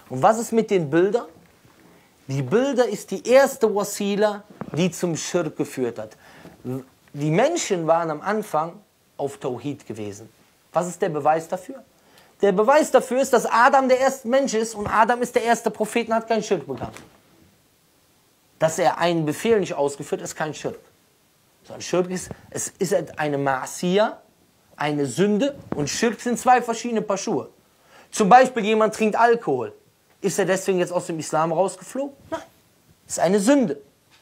Und was ist mit den Bildern? Die Bilder ist die erste Wasila, die zum Schirk geführt hat. Die Menschen waren am Anfang auf Tawhid gewesen. Was ist der Beweis dafür? Der Beweis dafür ist, dass Adam der erste Mensch ist und Adam ist der erste Prophet und hat keinen Schirk begangen. Dass er einen Befehl nicht ausgeführt hat, ist kein Schirk. Sondern Schirk ist, es ist eine Ma'asiyah, eine Sünde, und Schirk sind zwei verschiedene Paar Schuhe. Zum Beispiel jemand trinkt Alkohol. Ist er deswegen jetzt aus dem Islam rausgeflogen? Nein, das ist eine Sünde.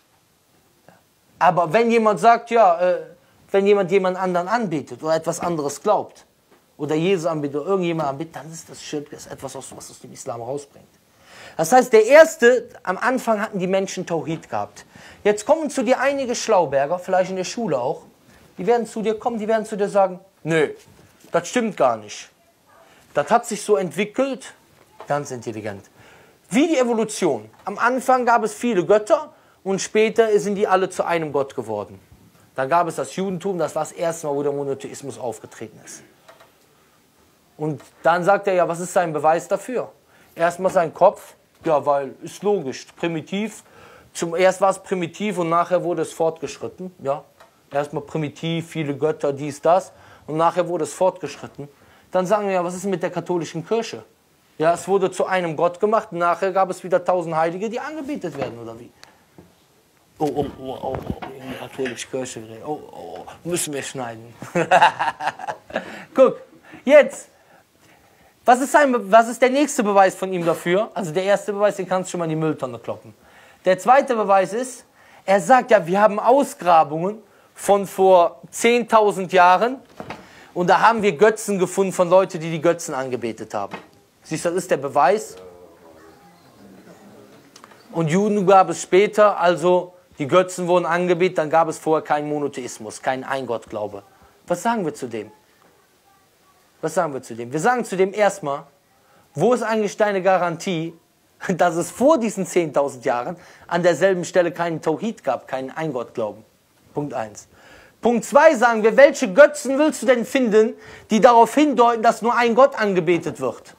Aber wenn jemand sagt, ja, wenn jemand anderen anbetet oder etwas anderes glaubt, oder Jesus anbetet oder irgendjemand anbetet, dann ist das Schirk, das ist etwas, was aus dem Islam rausbringt. Das heißt, am Anfang hatten die Menschen Tawhid gehabt. Jetzt kommen zu dir einige Schlauberger, vielleicht in der Schule auch, die werden zu dir kommen, die werden zu dir sagen, nö, das stimmt gar nicht. Das hat sich so entwickelt, ganz intelligent. Wie die Evolution. Am Anfang gab es viele Götter und später sind die alle zu einem Gott geworden. Dann gab es das Judentum, das war das erste Mal, wo der Monotheismus aufgetreten ist. Und dann sagt er, ja, was ist sein Beweis dafür? Erstmal sein Kopf, ja, weil, ist logisch, primitiv. Zuerst war es primitiv und nachher wurde es fortgeschritten. Ja. Erstmal primitiv, viele Götter, dies, das. Und nachher wurde es fortgeschritten. Dann sagen wir, ja, was ist mit der katholischen Kirche? Ja, es wurde zu einem Gott gemacht, und nachher gab es wieder 1000 Heilige, die angebetet werden, oder wie? Oh, die katholische Kirche, müssen wir schneiden. Guck, jetzt, was ist der nächste Beweis von ihm dafür? Also der erste Beweis, den kannst du schon mal in die Mülltonne kloppen. Der zweite Beweis ist, er sagt ja, wir haben Ausgrabungen von vor 10.000 Jahren, und da haben wir Götzen gefunden von Leuten, die Götzen angebetet haben. Siehst du, das ist der Beweis. Und Juden gab es später, also die Götzen wurden angebetet, dann gab es vorher keinen Monotheismus, keinen Eingottglaube. Was sagen wir zu dem? Was sagen wir zu dem? Wir sagen zu dem erstmal, wo ist eigentlich deine Garantie, dass es vor diesen 10.000 Jahren an derselben Stelle keinen Tawhid gab, keinen Eingottglauben? Punkt 1. Punkt 2 sagen wir, welche Götzen willst du denn finden, die darauf hindeuten, dass nur ein Gott angebetet wird?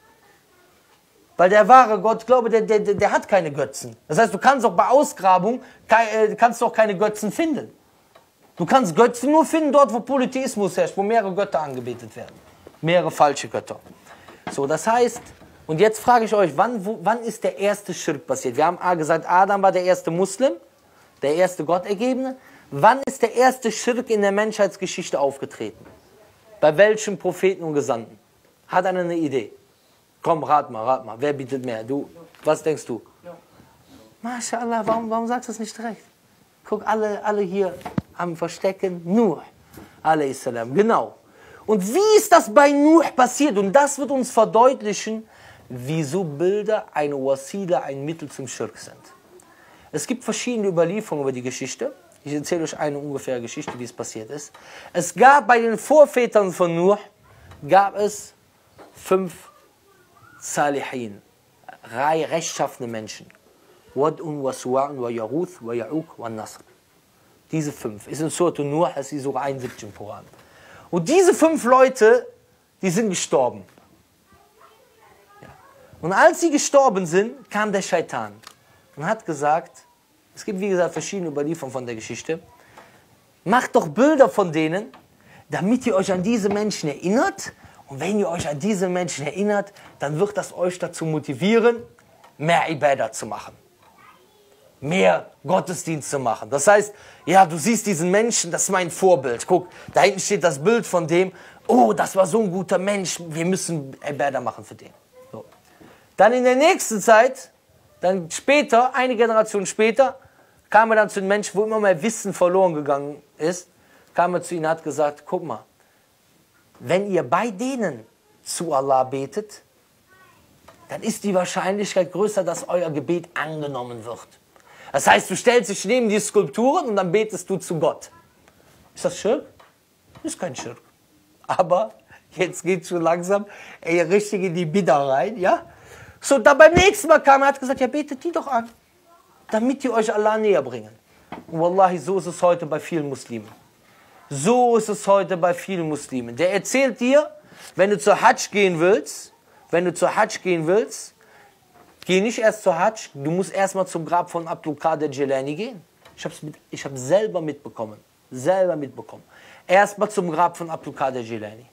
Weil der wahre Gottglaube, der hat keine Götzen. Das heißt, du kannst auch bei Ausgrabung kannst auch keine Götzen finden. Du kannst Götzen nur finden dort, wo Polytheismus herrscht, wo mehrere Götter angebetet werden. Mehrere falsche Götter. So, das heißt, und jetzt frage ich euch, wann ist der erste Schirk passiert? Wir haben gesagt, Adam war der erste Muslim, der erste Gottergebene. Wann ist der erste Schirk in der Menschheitsgeschichte aufgetreten? Bei welchem Propheten und Gesandten? Hat einer eine Idee? Komm, rat mal. Wer bietet mehr? Du, was denkst du? Ja. MashaAllah, warum sagst du es nicht direkt? Guck, alle hier am Verstecken. Nuh, a.s. Genau. Und wie ist das bei Nuh passiert? Und das wird uns verdeutlichen, wieso Bilder eine Wasila, ein Mittel zum Schirk sind. Es gibt verschiedene Überlieferungen über die Geschichte. Ich erzähle euch eine ungefähre Geschichte, wie es passiert ist. Es gab bei den Vorvätern von Nuh, gab es 5 Salihin, rechtschaffene Menschen. Wad'un wa Suwa'un wa Yaruth wa Ya'uq wa Nasr. Diese 5. Ist in Surah Nuh, das ist die Surah 71 im Koran. Und diese 5 Leute, die sind gestorben. Ja. Und als sie gestorben sind, kam der Scheitan und hat gesagt, es gibt wie gesagt verschiedene Überlieferungen von der Geschichte, macht doch Bilder von denen, damit ihr euch an diese Menschen erinnert. Und wenn ihr euch an diese Menschen erinnert, dann wird das euch dazu motivieren, mehr Ibadah zu machen. Mehr Gottesdienst zu machen. Das heißt, ja, du siehst diesen Menschen, das ist mein Vorbild. Guck, da hinten steht das Bild von dem. Oh, das war so ein guter Mensch, wir müssen Ibadah machen für den. So. Dann in der nächsten Zeit, dann später, eine Generation später, kam er dann zu den Menschen, wo immer mehr Wissen verloren gegangen ist, kam er zu ihnen und hat gesagt, guck mal, wenn ihr bei denen zu Allah betet, dann ist die Wahrscheinlichkeit größer, dass euer Gebet angenommen wird. Das heißt, du stellst dich neben die Skulpturen und dann betest du zu Gott. Ist das Schirk? Ist kein Schirk. Aber jetzt geht es schon langsam richtig in die Bid'a rein, ja? So, dann beim nächsten Mal kam er und hat gesagt, ja, betet die doch an, damit die euch Allah näher bringen. Und wallahi, so ist es heute bei vielen Muslimen. So ist es heute bei vielen Muslimen. Der erzählt dir, wenn du zur Hajj gehen willst, Geh nicht erst zur Hajj, du musst erstmal zum Grab von Abdul Qadir Jilani gehen. Ich habe selber mitbekommen. Erstmal zum Grab von Abdul Qadir Jilani.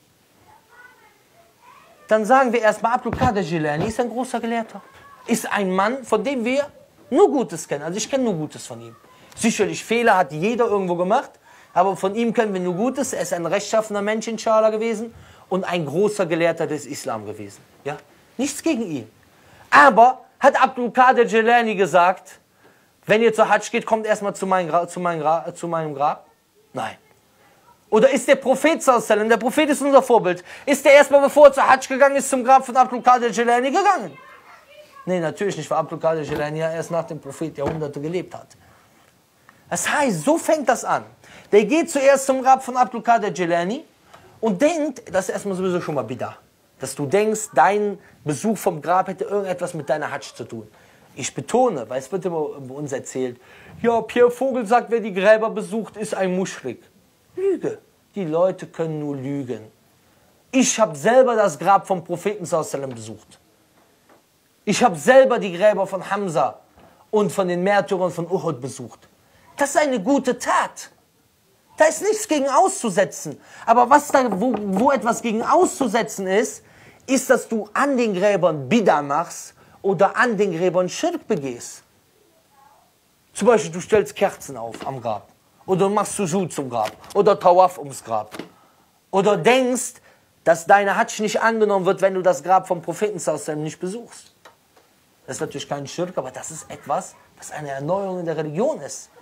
Dann sagen wir erstmal, Abdul Qadir Jilani ist ein großer Gelehrter. Ist ein Mann, von dem wir nur Gutes kennen. Also ich kenne nur Gutes von ihm. Sicherlich Fehler hat jeder irgendwo gemacht, aber von ihm kennen wir nur Gutes. Er ist ein rechtschaffener Mensch, inshallah, gewesen und ein großer Gelehrter des Islam gewesen. Ja? Nichts gegen ihn. Aber hat Abdul Qadir Jilani gesagt, wenn ihr zur Hajj geht, kommt erstmal zu meinem Grab? Nein. Oder ist der Prophet sallallahu, der Prophet ist unser Vorbild, ist der erstmal, bevor er zur Hajj gegangen ist, zum Grab von Abdul Qadir Jilani gegangen? Nee, natürlich nicht, weil Abdul Qadir Jilani ja erst nach dem Prophet Jahrhunderte gelebt hat. Das heißt, so fängt das an. Der geht zuerst zum Grab von Abdul Qadir Jilani und denkt, das ist erstmal sowieso schon mal Bidah. Dass du denkst, dein Besuch vom Grab hätte irgendetwas mit deiner Hajj zu tun. Ich betone, weil es wird immer bei uns erzählt, ja, Pierre Vogel sagt, wer die Gräber besucht, ist ein Muschrik. Lüge. Die Leute können nur lügen. Ich habe selber das Grab vom Propheten sallallahu besucht. Ich habe selber die Gräber von Hamza und von den Märtyrern von Uhud besucht. Das ist eine gute Tat. Da ist nichts gegen auszusetzen. Aber was da, wo etwas gegen auszusetzen ist, ist, dass du an den Gräbern Bidah machst oder an den Gräbern Schirk begehst. Zum Beispiel, du stellst Kerzen auf am Grab. Oder du machst Sujud zum Grab. Oder Tawaf ums Grab. Oder denkst, dass deine Hajj nicht angenommen wird, wenn du das Grab vom Propheten sallallahu nicht besuchst. Das ist natürlich kein Schirk, aber das ist etwas, was eine Erneuerung in der Religion ist.